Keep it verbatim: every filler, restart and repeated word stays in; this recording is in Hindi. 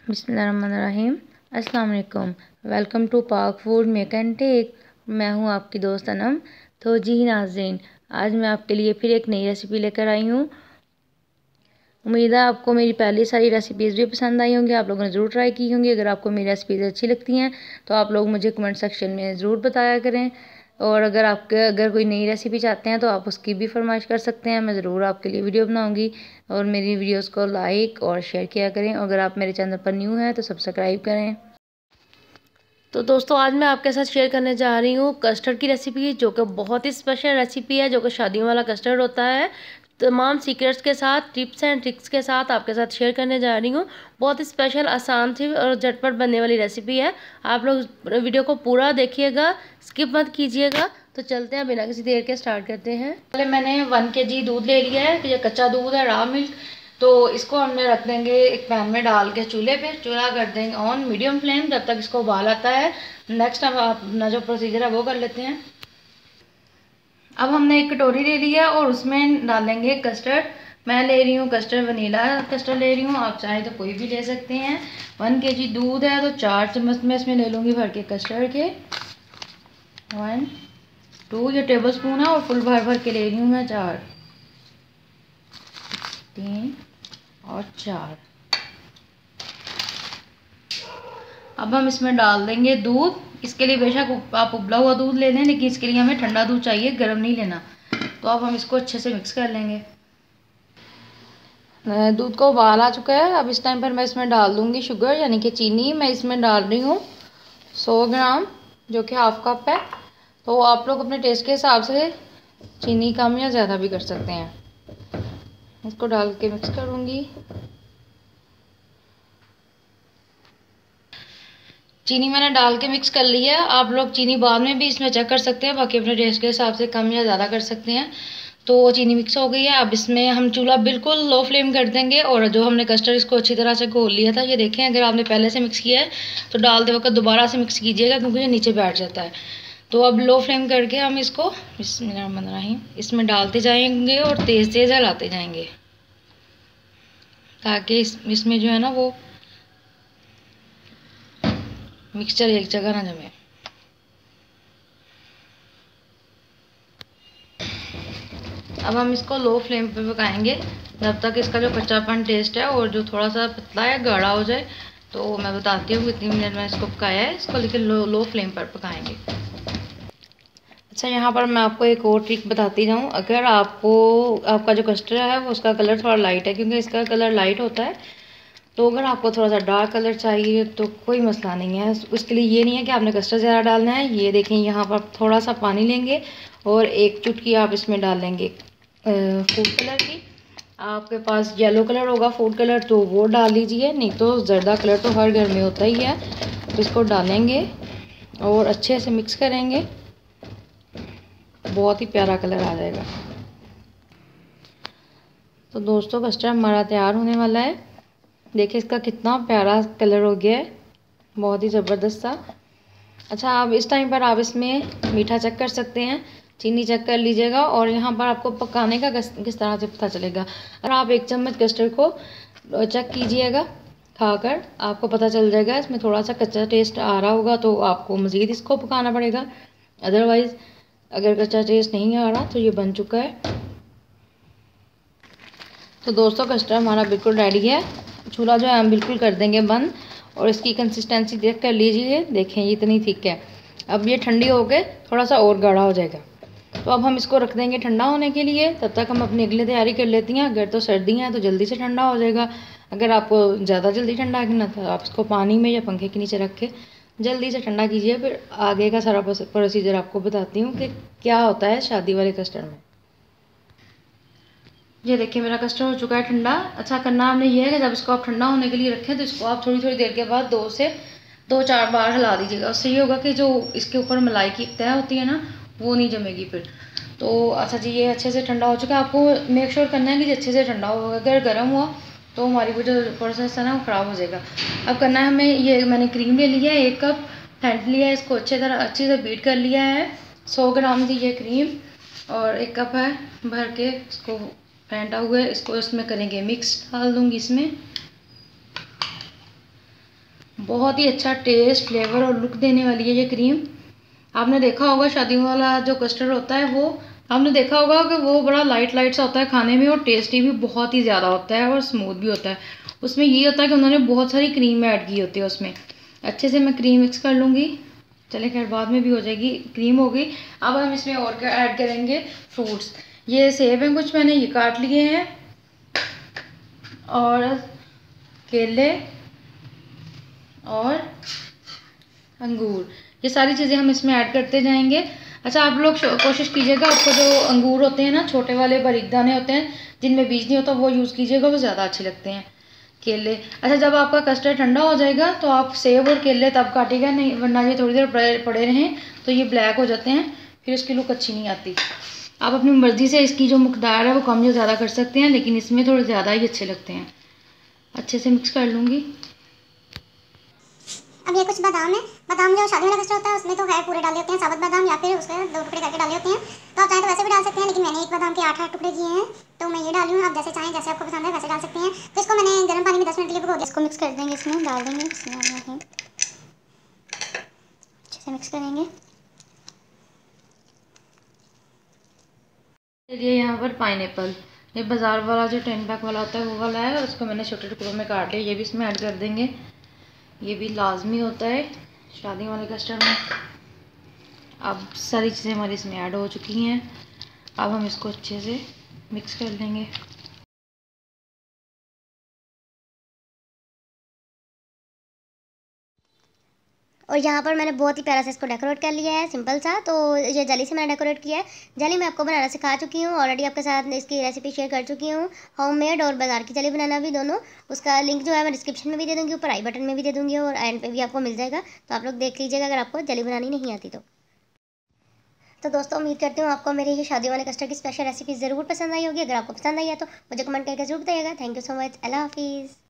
बिस्मिल्लाहिर्रहमानिर्रहीम। अस्सलाम वालेकुम। Welcome to Pak food make and take. मैं हूं आपकी दोस्त अनम। तो जी नाज़रीन, आज मैं आपके लिए फिर एक नई रेसिपी लेकर आई हूं। उम्मीद है आपको मेरी पहली सारी रेसिपीज़ भी पसंद आई होंगी, आप लोगों ने ज़रूर ट्राई की होंगी। अगर आपको मेरी रेसिपीज़ अच्छी लगती हैं तो आप लोग मुझे कमेंट सेक्शन में ज़रूर बताया करें। और अगर आपके अगर कोई नई रेसिपी चाहते हैं तो आप उसकी भी फरमाइश कर सकते हैं, मैं ज़रूर आपके लिए वीडियो बनाऊंगी। और मेरी वीडियोस को लाइक और शेयर किया करें। और अगर आप मेरे चैनल पर न्यू हैं तो सब्सक्राइब करें। तो दोस्तों, आज मैं आपके साथ शेयर करने जा रही हूँ कस्टर्ड की रेसिपी, जो कि बहुत ही स्पेशल रेसिपी है, जो कि शादियों वाला कस्टर्ड होता है। तमाम सीक्रेट्स के साथ, टिप्स एंड ट्रिक्स के साथ आपके साथ शेयर करने जा रही हूँ। बहुत ही स्पेशल, आसान सी और झटपट बनने वाली रेसिपी है। आप लोग वीडियो को पूरा देखिएगा, स्किप मत कीजिएगा। तो चलते हैं, बिना किसी देर के स्टार्ट करते हैं। पहले मैंने वन के जी दूध ले लिया है, ये कच्चा दूध है, रॉ मिल्क। तो इसको हमने रख देंगे एक पैन में डाल के चूल्हे पे। चूल्हा कर देंगे ऑन मीडियम फ्लेम, जब तक इसको उबाल आता है। नेक्स्ट हम अपना जो प्रोसीजर है वो कर लेते हैं। अब हमने एक कटोरी ले ली है और उसमें डालेंगे कस्टर्ड। मैं ले रही हूँ कस्टर्ड, वनीला कस्टर्ड ले रही हूँ, आप चाहे तो कोई भी ले सकते हैं। वन के जी दूध है तो चार चम्मच मैं इसमें ले लूँगी भर के कस्टर्ड के। वन टू ये टेबल स्पून है और फुल भर भर के ले रही हूँ मैं। चार, तीन और चार। अब हम इसमें डाल देंगे दूध। इसके लिए बेशक आप उबला हुआ दूध ले लें, लेकिन इसके लिए हमें ठंडा दूध चाहिए, गर्म नहीं लेना। तो अब हम इसको अच्छे से मिक्स कर लेंगे। दूध को उबाल आ चुका है। अब इस टाइम पर मैं इसमें डाल दूंगी शुगर, यानी कि चीनी। मैं इसमें डाल रही हूँ सौ ग्राम, जो कि हाफ कप है। तो आप लोग अपने टेस्ट के हिसाब से चीनी कम या ज़्यादा भी कर सकते हैं। इसको डाल के मिक्स करूँगी। चीनी मैंने डाल के मिक्स कर ली है। आप लोग चीनी बाद में भी इसमें चेक कर सकते हैं, बाकी अपने टेस्ट के हिसाब से कम या ज़्यादा कर सकते हैं। तो चीनी मिक्स हो गई है। अब इसमें हम चूल्हा बिल्कुल लो फ्लेम कर देंगे। और जो हमने कस्टर्ड इसको अच्छी तरह से घोल लिया था, ये देखें, अगर आपने पहले से मिक्स किया है तो डालते वक्त दोबारा से मिक्स कीजिएगा, क्योंकि ये नीचे बैठ जाता है। तो अब लो फ्लेम करके हम इसको बिस्मिल्लाहिर्रहमानिर्रहीम इसमें डालते जाएंगे और तेज़ तेज़ हिलाते जाएंगे, ताकि इस इसमें जो है ना वो मिक्सचर एक जगह ना जमे। अब हम इसको लो फ्लेम पे पकाएंगे जब तक इसका जो कच्चापन टेस्ट है और जो थोड़ा सा पतला या गाढ़ा हो जाए। तो मैं बताती हूँ कितनी मिनट में इसको पकाया है इसको, लेकिन लो लो फ्लेम पर पकाएंगे। अच्छा, यहाँ पर मैं आपको एक और ट्रिक बताती जाऊँ। अगर आपको आपका जो कस्टर्ड है वो उसका कलर थोड़ा लाइट है, क्योंकि इसका कलर लाइट होता है, तो अगर आपको थोड़ा सा डार्क कलर चाहिए तो कोई मसला नहीं है। उसके लिए ये नहीं है कि आपने कस्टर्ड ज़्यादा डालना है। ये देखें, यहाँ पर थोड़ा सा पानी लेंगे और एक चुटकी आप इसमें डाल लेंगे फूड कलर की। आपके पास येलो कलर होगा फूड कलर तो वो डाल लीजिए, नहीं तो जर्दा कलर तो हर घर में होता ही है। तो इसको डालेंगे और अच्छे से मिक्स करेंगे, बहुत ही प्यारा कलर आ जाएगा। तो दोस्तों, कस्टर्ड हमारा तैयार होने वाला है। देखिए इसका कितना प्यारा कलर हो गया है, बहुत ही ज़बरदस्त सा। अच्छा, अब इस टाइम पर आप इसमें मीठा चेक कर सकते हैं, चीनी चेक कर लीजिएगा। और यहाँ पर आपको पकाने का किस किस तरह से पता चलेगा, अगर आप एक चम्मच कस्टर्ड को चेक कीजिएगा खाकर, आपको पता चल जाएगा इसमें थोड़ा सा कच्चा टेस्ट आ रहा होगा, तो आपको मज़ीद इसको पकाना पड़ेगा। अदरवाइज़ अगर कच्चा टेस्ट नहीं आ रहा तो ये बन चुका है। तो दोस्तों, कस्टर्ड हमारा बिल्कुल रेडी है। चूल्हा जो है हम बिल्कुल कर देंगे बंद। और इसकी कंसिस्टेंसी देख कर लीजिए, देखें ये इतनी थिक है। अब ये ठंडी हो के थोड़ा सा और गाढ़ा हो जाएगा। तो अब हम इसको रख देंगे ठंडा होने के लिए। तब तक हम अपनी अगली तैयारी कर लेती हैं। अगर तो सर्दी है तो जल्दी से ठंडा हो जाएगा। अगर आपको ज़्यादा जल्दी ठंडा करना तो आप इसको पानी में या पंखे के नीचे रख के जल्दी से ठंडा कीजिए। फिर आगे का सारा प्रोसीजर आपको बताती हूँ कि क्या होता है शादी वाले कस्टर्ड में। ये देखिए, मेरा कस्टर्ड हो चुका है ठंडा। अच्छा, करना आपने ये है कि जब इसको आप ठंडा होने के लिए रखें तो इसको आप थोड़ी थोड़ी देर के बाद दो से दो चार बार हिला दीजिएगा। उससे ये होगा कि जो इसके ऊपर मलाई की तय होती है ना, वो नहीं जमेगी फिर। तो अच्छा जी, ये अच्छे से ठंडा हो चुका है। आपको मेक श्योर करना है कि अच्छे से ठंडा हो। अगर गर्म हुआ तो हमारी वो जो प्रोसेस है ना वो ख़राब हो जाएगा। अब करना है हमें, ये मैंने क्रीम ले लिया है, एक कप फेंट लिया है, इसको अच्छे तरह अच्छे से बीट कर लिया है। सौ ग्राम दी ये क्रीम और एक कप है भर के इसको फेंटा हुआ है। इसको इसमें करेंगे मिक्स, डाल दूँगी इसमें। बहुत ही अच्छा टेस्ट, फ्लेवर और लुक देने वाली है ये क्रीम। आपने देखा होगा शादियों वाला जो कस्टर्ड होता है वो आपने देखा होगा कि वो बड़ा लाइट लाइट सा होता है खाने में, और टेस्टी भी बहुत ही ज़्यादा होता है और स्मूथ भी होता है। उसमें ये होता है कि उन्होंने बहुत सारी क्रीम ऐड की होती है उसमें। अच्छे से मैं क्रीम मिक्स कर लूँगी। चले खैर बाद में भी हो जाएगी, क्रीम हो गई। अब हम इसमें और क्या ऐड करेंगे, फ्रूट्स। ये सेब हैं कुछ, मैंने ये काट लिए हैं, और केले और अंगूर, ये सारी चीज़ें हम इसमें ऐड करते जाएंगे। अच्छा, आप लोग कोशिश कीजिएगा आपको जो अंगूर होते हैं ना, छोटे वाले बारीक दाने होते हैं जिनमें बीज नहीं होता, वो यूज़ कीजिएगा, वो ज़्यादा अच्छे लगते हैं। केले, अच्छा जब आपका कस्टर्ड ठंडा हो जाएगा तो आप सेब और केले तब काटिएगा, नहीं वरना ये थोड़ी देर पड़े पड़े रहें तो ये ब्लैक हो जाते हैं, फिर उसकी लुक अच्छी नहीं आती। आप अपनी मर्ज़ी से इसकी जो मकदार है वो कम या ज़्यादा कर सकते हैं, लेकिन इसमें थोड़े ज़्यादा ही अच्छे लगते हैं। अच्छे से मिक्स कर लूँगी। अब ये कुछ बादाम है। बादाम जो शादी वाला कस्टर्ड होता है उसमें तो है पूरे डाले होते हैं, साबुत बादाम, या फिर उसके दो टुकड़े करके डाले होते हैं। तो आप चाहें तो वैसे भी डाल सकते हैं, लेकिन मैंने एक बादाम के आठ आठ टुकड़े किए हैं तो मैं ये डाली हूँ। आप जैसे चाहें, जैसे आपको पसंद है वैसे डाल सकते हैं। तो इसको मैंने गर्म पानी में दस मिनट के लिए भिगो दिया। इसको मिक्स कर देंगे, इसमें डाल देंगे, इसमें अच्छे से मिक्स करेंगे। चलिए यहाँ पर पाइनएप्पल, ये बाज़ार वाला जो टेन पैक वाला होता है वो वाला है, उसको मैंने छोटे टुकड़ों में काट लिया, ये भी इसमें ऐड कर देंगे। ये भी लाजमी होता है शादी वाले कस्टर्ड में। अब सारी चीज़ें हमारी इसमें ऐड हो चुकी हैं। अब हम इसको अच्छे से मिक्स कर लेंगे। और यहाँ पर मैंने बहुत ही प्यारा से इसको डेकोरेट कर लिया है, सिंपल सा। तो ये जली से मैंने डेकोरेट किया है। जली मैं आपको बनाना सिखा चुकी हूँ ऑलरेडी, आपके साथ इसकी रेसिपी शेयर कर चुकी हूँ, होममेड और बाजार की जली बनाना भी दोनों। उसका लिंक जो है मैं डिस्क्रिप्शन में भी दे दूँगी, ऊपर आई बटन में भी दे दूँगी, और एंड पे भी आपको मिल जाएगा। तो आप लोग देख लीजिएगा अगर आपको जली बनानी नहीं आती तो। तो दोस्तों उम्मीद करती हूँ आपको मेरी ये शादी वाले कस्टर्ड की स्पेशल रेसिपी ज़रूर पसंद आई होगी। अगर आपको पसंद आई है तो मुझे कमेंट करके जरूर बताइएगा। Thank you so much. अल्लाह हाफिज़।